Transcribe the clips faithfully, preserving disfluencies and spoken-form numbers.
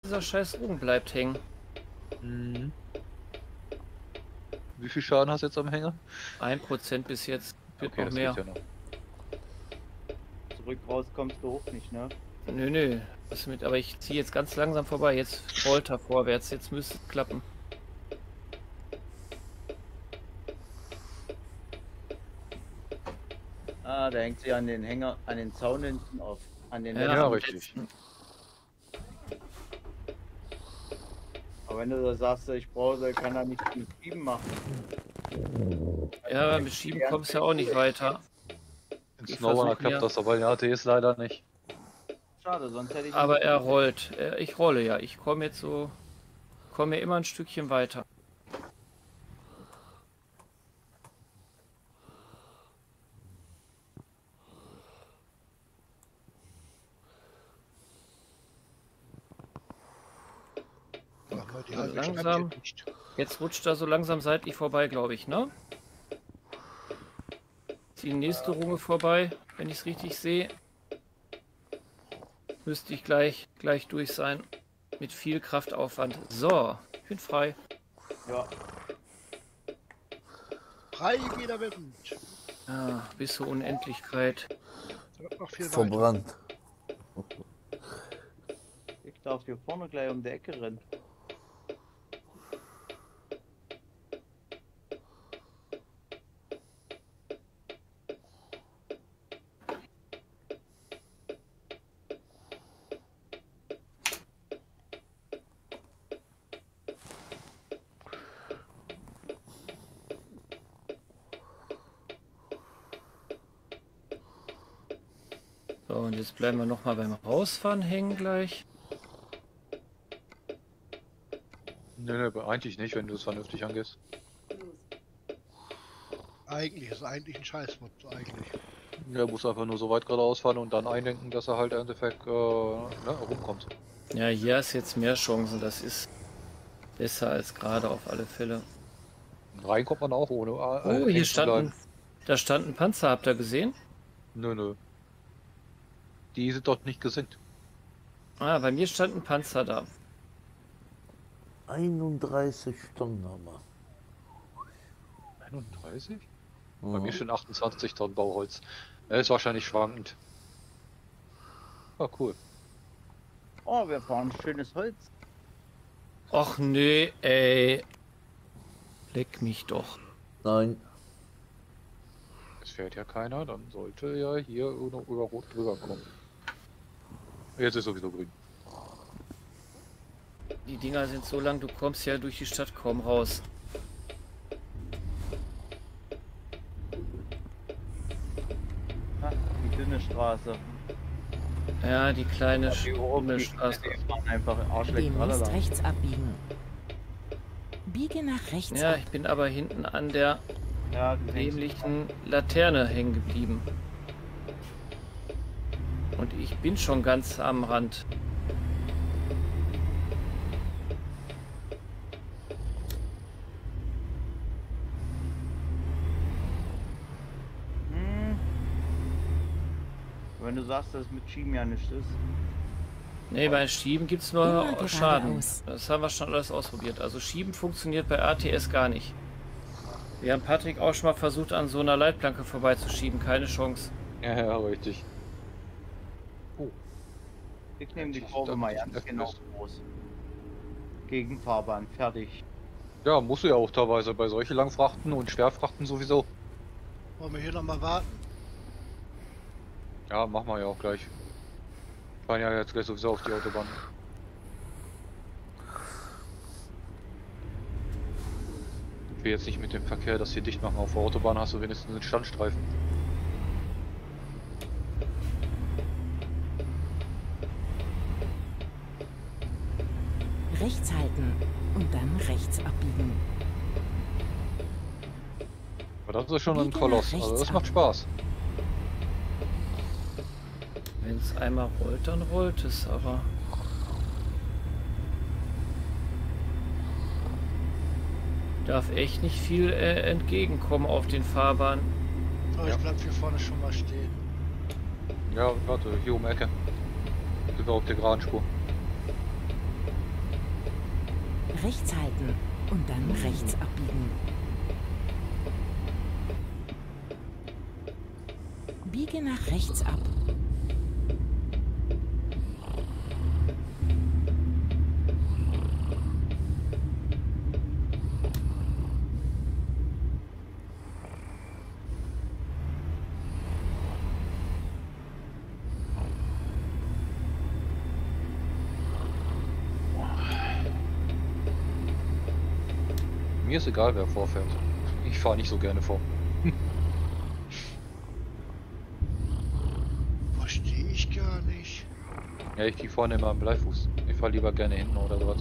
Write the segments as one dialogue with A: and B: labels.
A: dieser scheiß Ruhm bleibt hängen.
B: Mhm. Wie viel Schaden hast du jetzt am Hänger?
A: Ein Prozent bis jetzt. Wird
B: Okay,
A: noch
B: das
A: mehr.
B: geht ja noch.
C: Zurück raus kommst du hoch nicht, ne?
A: Nö, nö. Was mit, aber ich ziehe jetzt ganz langsam vorbei. Jetzt rollt er vorwärts. Jetzt müsste es klappen.
C: Ah, da hängt sie an den Hänger, an den Zaun hinten auf. An den
A: Ja,
B: Ja,
A: am
B: richtig.
A: letzten.
C: Aber wenn du da sagst, ich brauche, kann er nicht mit Schieben machen.
A: Ja, mit Schieben kommst du ja auch nicht weiter.
B: In
A: Die
B: Snowrunner
A: versuchen ja-
B: klappt das, aber in A T ist leider nicht.
C: Schade, sonst hätte ich...
A: Aber er rollt. Äh, Ich rolle ja. Ich komme jetzt so. Komme immer ein Stückchen weiter.
D: Aber die
A: So,
D: halbe
A: langsam.
D: Stand hier nicht.
A: Jetzt rutscht er so langsam seitlich vorbei, glaube ich, ne? Ist die nächste Runge vorbei, wenn ich es richtig sehe. Müsste ich gleich, gleich durch sein. Mit viel Kraftaufwand. So, ich bin frei.
C: Ja,
D: Frei wie der Wind.
A: Ja, bis zur Unendlichkeit.
D: Da wird noch viel weiter.
E: Verbrannt.
C: ich darf hier vorne gleich um die Ecke rennen.
A: So, und jetzt bleiben wir noch mal beim Rausfahren hängen gleich.
B: Nö, nö, eigentlich nicht, wenn du es vernünftig angehst.
D: Eigentlich ist eigentlich ein Scheißmod, eigentlich.
B: Er muss einfach nur so weit geradeaus fahren und dann eindenken, dass er halt im Endeffekt äh, ne, rumkommt.
A: Ja, hier ist jetzt mehr Chancen. Das ist besser als gerade auf alle Fälle.
B: Und rein kommt man auch ohne. Äh,
A: Oh,
B: hängen
A: hier
B: zu
A: stand
B: bleiben.
A: ein, da stand ein Panzer. Habt ihr gesehen?
B: Nö, nö. Die sind doch nicht gesinkt.
A: Ah, bei mir stand ein Panzer da.
E: einunddreißig Tonnen haben wir.
B: einunddreißig? Bei
E: Mhm.
B: mir stehen achtundzwanzig Tonnen Bauholz. Er ist wahrscheinlich schwankend. Ah, cool.
C: Oh, wir fahren schönes Holz.
A: Och nee, ey. Leck mich doch.
E: Nein,
B: Es fährt ja keiner, dann sollte ja hier über, über Rot drüber kommen. Jetzt ist sowieso grün.
A: Die Dinger sind so lang, du kommst ja durch die Stadt kaum raus.
C: Ah, die dünne Straße.
A: Ja, die kleine
C: Die oben, die,
A: Straße.
C: die fahren einfach arschlecht
F: Demnächst
C: tralala.
F: rechts abbiegen. Biege nach rechts
A: Ja,
F: ab.
A: ich bin aber hinten an der
C: Ja, gesehen.
A: dämlichen Laterne hängen geblieben. Und ich bin schon ganz am Rand.
C: Hm. Wenn du sagst, dass es mit Schieben ja nichts ist.
A: Nee, bei Schieben gibt es nur
F: Immer
A: Schaden.
F: geradeaus.
A: Das haben wir schon alles ausprobiert. Also Schieben funktioniert bei A T S gar nicht. Wir haben Patrick auch schon mal versucht, an so einer Leitplanke vorbeizuschieben. Keine Chance.
B: Ja, ja, richtig.
C: Ich nehme die
B: Ich
C: Kurve
B: dachte,
C: mal
B: ich
C: ganz
B: öffne
C: genau
B: es.
C: groß. Gegenfahrbahn, fertig.
B: Ja, musst du ja auch teilweise bei solchen Langfrachten und Schwerfrachten sowieso.
D: Wollen wir hier nochmal warten?
B: Ja, machen wir ja auch gleich. Fahren ja jetzt gleich sowieso auf die Autobahn. Ich will jetzt nicht mit dem Verkehr, dass sie dicht machen. Auf der Autobahn hast du wenigstens einen Standstreifen.
F: Rechts halten und dann rechts abbiegen.
B: Aber das ist schon ein
F: Biege
B: Koloss.
F: nach
B: Also
F: rechts
B: das
F: ab.
B: macht Spaß.
A: Wenn es einmal rollt, dann rollt es, aber... Darf echt nicht viel äh, entgegenkommen auf den Fahrbahnen.
D: Oh, ich
B: Ja.
D: bleib hier vorne schon mal stehen.
B: Ja, warte, hier um die Ecke. Sind wir auf der geraden Spur.
F: Rechts halten und dann rechts abbiegen. Biege nach rechts ab.
B: Mir ist egal, wer vorfährt. Ich fahre nicht so gerne vor.
D: Verstehe ich gar nicht.
B: Ja, ich gehe vorne immer am Bleifuß. Ich fahre lieber gerne hinten oder sowas.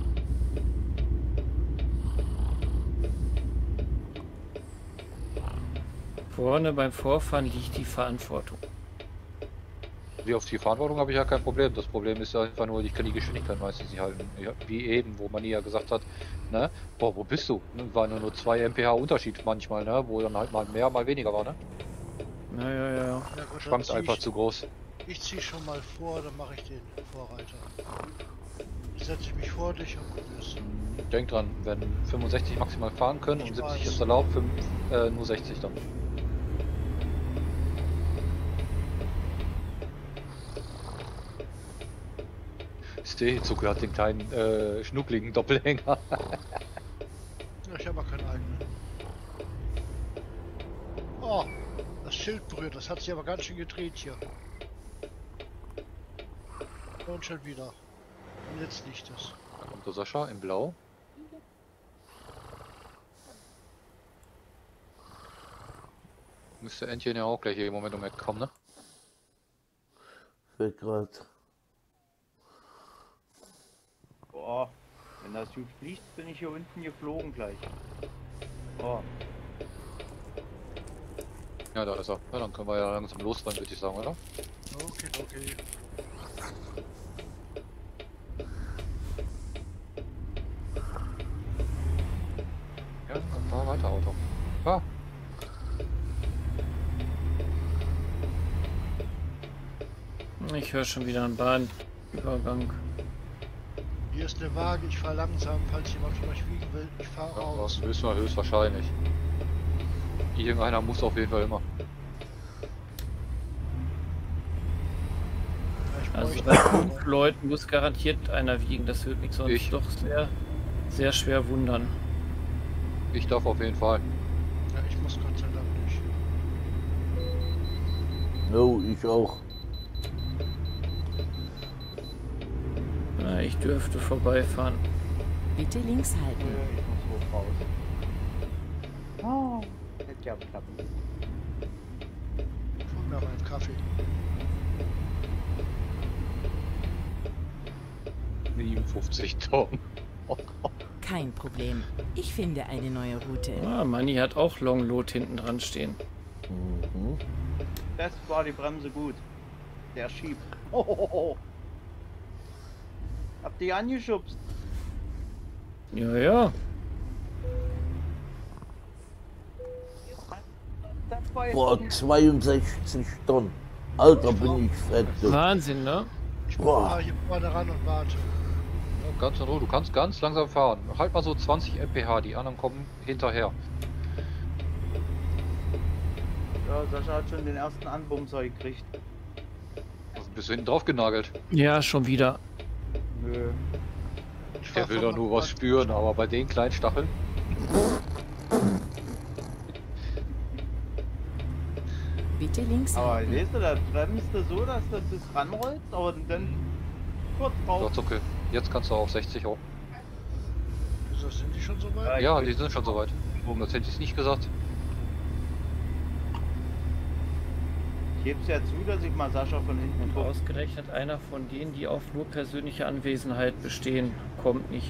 A: Vorne beim Vorfahren liegt die Verantwortung.
B: Wie auf die Verantwortung habe ich ja kein Problem. Das Problem ist ja einfach nur, ich kann die Geschwindigkeit meistens nicht halten. Ja, wie eben, wo man ja gesagt hat, ne, boah, wo bist du? War nur, nur zwei Mph Unterschied manchmal, ne, wo dann halt mal mehr, mal weniger war, ne?
A: Ja, ja, ja.
D: Ja, gut, dann
B: Schwankt
D: zieh
B: einfach
D: ich,
B: zu groß.
D: ich ziehe schon mal vor, dann mache ich den Vorreiter. Setze ich mich vor dich und probier's.
B: Denk dran, wenn fünfundsechzig maximal fahren können und
D: Ich
B: siebzig
D: weiß.
B: ist erlaubt, fünf, äh, nur sechzig dann. Zucker hat den kleinen äh, schnuckligen Doppelhänger.
D: Ja, ich habe keinen eigenen. Oh, das Schild berührt, das hat sich aber ganz schön gedreht hier. Und schon wieder. Und jetzt liegt es.
B: Da kommt der Sascha in Blau. Müsste Entchen ja auch gleich hier im Moment um Eck kommen, ne?
E: Fährt grad.
C: Boah, wenn das gut fliegt, bin ich hier unten geflogen gleich. Oh,
B: Ja, da ist er. Ja, dann können wir ja langsam losfahren, würde ich sagen, oder?
D: Okay, okay.
B: Ja, dann fahr weiter, Auto. Fahr!
A: Ich höre schon wieder einen Bahnübergang.
D: Hier ist eine Waage, ich fahre langsam, falls jemand von euch wiegen will. Ich fahre
B: Ja,
D: raus.
B: das wissen wir höchstwahrscheinlich. Irgendeiner muss auf jeden Fall immer.
D: Ja, ich
A: Also
D: bräuchte-
A: bei fünf Leuten muss garantiert einer wiegen. Das würde mich sonst
B: Ich.
A: doch sehr, sehr schwer wundern.
B: Ich darf auf jeden Fall.
D: Ja, ich muss Gott sei Dank nicht.
E: No, ich auch.
A: Na, ich dürfte vorbeifahren.
F: Bitte links halten.
C: nö, ich muss hoch raus. Oh, hätte ja geklappt.
D: Ich hol mir mal einen Kaffee.
B: siebenundfünfzig Tonnen.
F: Kein Problem. Ich finde eine neue Route.
A: Ah, Manni hat auch Long Load hinten dran stehen.
E: Mhm.
C: Das war die Bremse gut. Der schiebt. Hohoho. Habt ihr angeschubst?
A: Ja, ja.
C: Das war jetzt
E: Boah, zweiundsechzig Tonnen. Alter, bin ich fett. du.
A: Wahnsinn, ne?
D: Ich
E: Boah.
D: fahre hier vorne ran und warte.
B: Ja, ganz in Ruhe, du kannst ganz langsam fahren. Halt mal so zwanzig Mph, die anderen kommen hinterher.
C: Ja, Sascha hat schon den ersten Anbumser gekriegt.
B: Also bist du hinten drauf genagelt.
A: Ja, schon wieder.
C: Nö.
D: Ich
B: Der
D: fahr
B: will
D: von
B: doch nur
D: meinem
B: was spüren, aber bei den kleinen Stacheln.
F: Bitte links
C: Aber
F: halten.
C: weißt du, da bremst du so, dass du das ranrollst, aber dann kurz
B: So,
C: drauf.
B: okay. Jetzt kannst du auf sechzig hoch.
D: Wieso sind die schon so weit?
C: Ja,
B: Ja,
C: ich
B: die sind schon soweit. Warum, das hätte ich nicht gesagt.
C: Ich geb's ja zu, dass ich mal Sascha von hinten
A: Und
C: gucke.
A: ausgerechnet einer von denen, die auf nur persönliche Anwesenheit bestehen, kommt nicht.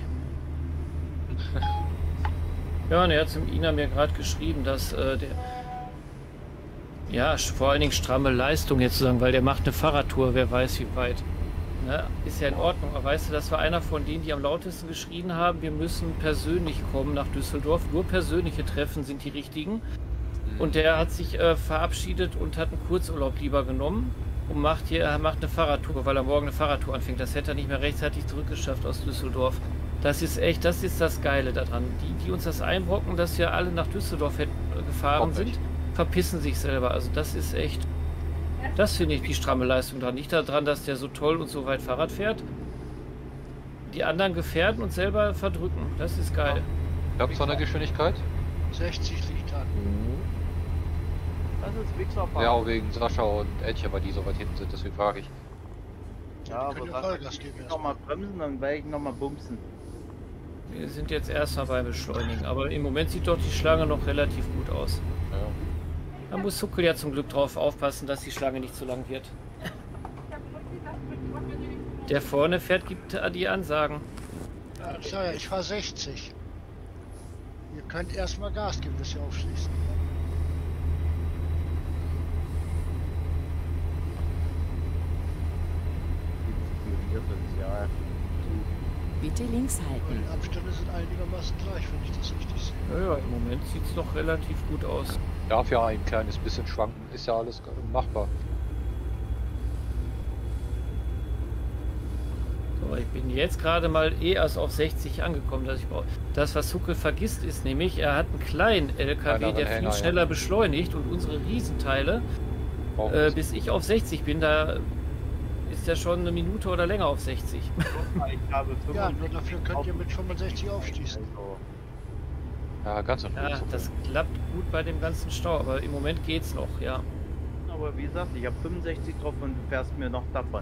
A: Ja, und er hat zum Ina mir gerade geschrieben, dass äh, der... Ja, sch- vor allen Dingen stramme Leistung jetzt zu sagen, weil der macht eine Fahrradtour, wer weiß wie weit. Ne? Ist ja in Ordnung, aber weißt du, das war einer von denen, die am lautesten geschrien haben, wir müssen persönlich kommen nach Düsseldorf, nur persönliche Treffen sind die richtigen. Und der hat sich äh, verabschiedet und hat einen Kurzurlaub lieber genommen. und macht hier er macht eine Fahrradtour, weil er morgen eine Fahrradtour anfängt. Das hätte er nicht mehr rechtzeitig zurückgeschafft aus Düsseldorf. Das ist echt, das ist das Geile daran. Die, die uns das einbrocken, dass wir alle nach Düsseldorf hätten, äh, gefahren
B: Kommt
A: sind,
B: nicht.
A: verpissen sich selber. Also das ist echt, das finde ich die stramme Leistung dran. Nicht daran, dass der so toll und so weit Fahrrad fährt. Die anderen gefährden und selber verdrücken. Das ist geil.
B: Ihr habt zwar eine Geschwindigkeit?
D: sechzig liegt an.
C: Das ist Wichserfahrt.
B: Ja, auch wegen Sascha und Elche, weil die so weit hinten sind, deswegen frage ich.
C: Ja,
D: Wir können
C: aber
D: ja Vollgas geben
C: noch mal bremsen, dann werde ich noch mal bumsen.
A: Wir sind jetzt erstmal beim Beschleunigen. Aber im Moment sieht doch die Schlange noch relativ gut aus.
B: Ja.
A: Da muss Huckel ja zum Glück drauf aufpassen, dass die Schlange nicht zu lang wird. Der vorne fährt, gibt die Ansagen.
D: Ja, ich sag ja, ich fahre sechzig. Ihr könnt erstmal Gas geben, bis ihr aufschließt.
C: Ja.
F: Bitte links
D: Aber
F: halten.
D: die Abstände sind einigermaßen gleich, wenn ich das richtig sehe.
A: Ja, ja, im Moment sieht es doch relativ gut aus.
B: Darf ja ein kleines bisschen schwanken, ist ja alles machbar.
A: So, ich bin jetzt gerade mal eh erst auf sechzig angekommen, dass ich brauche. Das, was Huckel vergisst, ist nämlich, er hat einen kleinen L K W,
B: Kleineren
A: der viel
B: Hänger, ja.
A: schneller beschleunigt und unsere Riesenteile,
B: Brauchen
A: äh,
B: wir
A: bis ich auf sechzig bin, da ist er schon eine Minute oder länger auf sechzig.
C: Ich habe
D: Ja, nur dafür könnt ihr mit fünfundsechzig aufschließen.
C: Also,
B: ja, ganz in Ruhe.
A: Ja, das klappt gut bei dem ganzen Stau, aber im Moment geht's noch, ja.
C: aber wie gesagt, ich habe fünfundsechzig drauf und du fährst mir noch davon.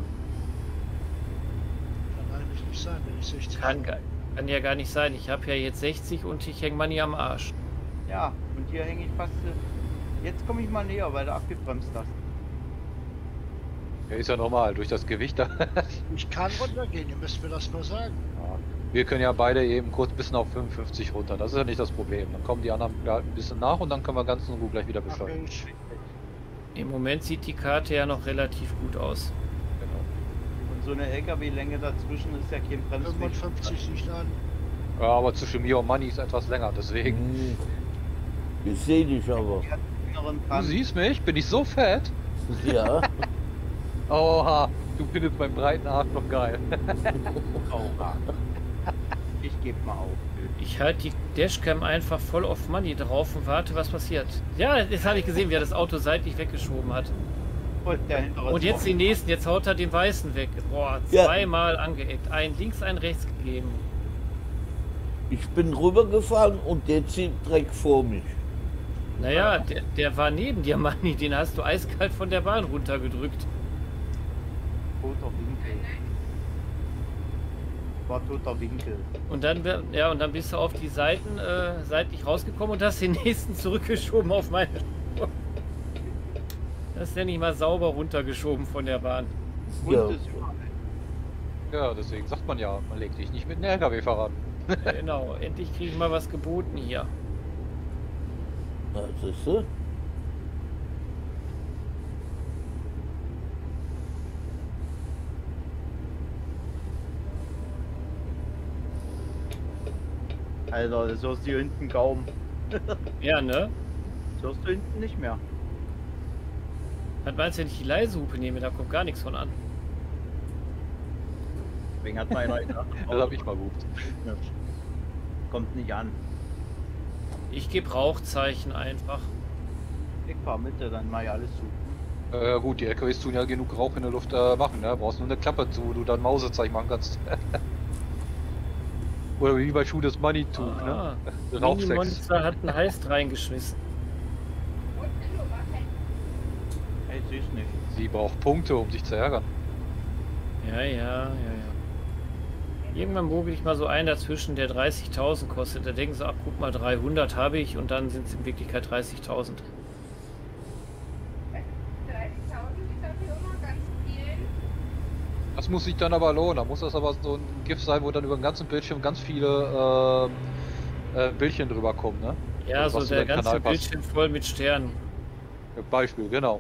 D: Kann eigentlich nicht sein, wenn ich sechzig
A: Kann,
D: fahre.
A: ga- kann ja gar nicht sein. Ich habe ja jetzt sechzig und ich hänge Money am Arsch.
C: Ja, und hier hänge ich fast. äh, Jetzt komme ich mal näher, weil du abgebremst hast.
B: Ja, ist ja normal, durch das Gewicht da.
D: Ich kann runtergehen, ihr müsst mir das nur sagen.
B: Ja. Wir können ja beide eben kurz bis auf fünfundfünfzig runter, das ist ja nicht das Problem. Dann kommen die anderen halt ein bisschen nach und dann können wir ganz in Ruhe gleich wieder
D: Mach
B: beschleunigen.
D: ich.
A: Im Moment sieht die Karte ja noch relativ gut aus.
B: Genau.
C: Und so eine L K W-Länge dazwischen ist ja kein Bremsweg.
D: fünfundfünfzig liegt an.
B: Ja, aber zwischen mir und Manni ist etwas länger, deswegen.
E: Hm. Ich sehe dich aber.
C: Die hat den inneren
B: Du
C: dran.
B: siehst mich, bin ich so fett?
E: Ja.
B: Oha, du findest meinen breiten Arsch noch geil.
C: Oha. Ich gebe mal auf.
A: Ich halte die Dashcam einfach voll auf Money drauf und warte, was passiert. Ja, jetzt habe ich gesehen, wie er das Auto seitlich weggeschoben hat.
C: Und, der hintere
A: Und jetzt den nächsten, jetzt haut er den weißen weg. Boah,
E: Ja.
A: zweimal angeeckt. Ein links, ein rechts gegeben.
E: Ich bin rübergefahren und der zieht Dreck vor mich.
A: Naja, der, der war neben dir, Money. Den hast du eiskalt von der Bahn runtergedrückt.
C: toter Winkel. War toter Winkel.
A: Und dann, wär- ja, und dann bist du auf die Seiten äh, seitlich rausgekommen und hast den nächsten zurückgeschoben auf meine Spur. Das ist ja nicht mal sauber runtergeschoben von der Bahn.
C: Und
E: Ja.
C: ist überall.
B: Ja, deswegen sagt man ja, man legt dich nicht mit einem L K W-Fahrer an.
A: Genau, endlich kriege ich mal was geboten hier.
E: Na, siehst du?
C: Alter, das hörst du hier hinten kaum.
A: Ja, ne?
C: Das hörst du hinten nicht mehr.
A: Was meinst du, wenn ich die leise Hupe nehme? Da kommt gar nichts von an.
C: Deswegen hat meiner gedacht,
B: Das hab ich mal gut.
C: kommt nicht an.
A: Ich gebe Rauchzeichen einfach.
C: Ich fahr mit, dann mach ich alles zu.
B: Äh, gut, die L K Ws tun ja genug Rauch in der Luft äh, machen, ne? Brauchst nur eine Klappe zu, wo du dann Mausezeichen machen kannst. Oder wie bei Schuh das Money-Tuch,
A: Ah,
B: ne? Rauchsex.
A: Mini-Monster hat einen Heist reingeschmissen.
C: Hey, süß nicht.
B: Sie braucht Punkte, um sich zu ärgern.
A: Ja, ja, ja, ja. Irgendwann mogel ich mal so einen dazwischen, der dreißigtausend kostet. Da denken sie, ach guck mal, dreihundert habe ich und dann sind es in Wirklichkeit dreißigtausend.
G: dreißigtausend ist dafür immer ganz viel.
B: Das muss sich dann aber lohnen. Da muss das aber so ein GIF sein, wo dann über den ganzen Bildschirm ganz viele äh, äh, Bildchen drüber kommen, ne?
A: Ja,
B: Also,
A: so
B: was zu
A: der
B: deinem
A: ganze
B: Kanal passt.
A: Bildschirm voll mit Sternen.
B: Beispiel, genau.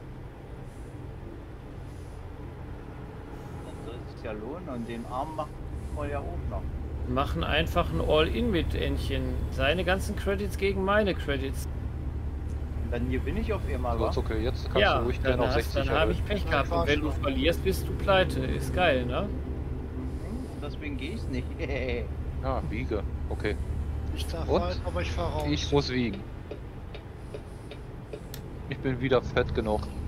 C: Dann soll es sich ja lohnen und den Arm machen wir ja auch noch.
A: Machen einfach ein All-In mit Entchen. Seine ganzen Credits gegen meine Credits.
C: Und Dann gewinne ich auf einmal,
B: So,
C: wa?
B: ist okay, jetzt kannst
A: Ja,
B: du ruhig
A: dann,
B: gerne auf
A: hast-
B: sechzig
A: dann habe
B: erhöhen.
A: ich Pech
D: Ja,
A: gehabt. Und wenn du
D: Fahrstuhl.
A: verlierst, bist du pleite. Ist geil, ne?
C: Hm, Deswegen gehe ich nicht.
B: Ja, wiege. Okay.
D: Ich darf
B: Und?
D: rein, aber ich fahre raus.
B: Ich muss wiegen. Ich bin wieder fett genug.